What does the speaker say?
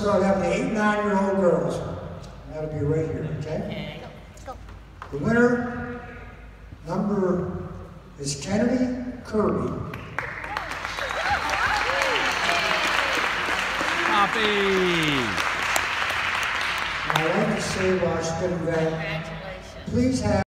start having the 8 and 9-year-old girls. And that'll be right here, okay? Let's go. The winner number is Kennedy Kirby. Poppy! And I'd like to say while she's getting that, Congratulations. please have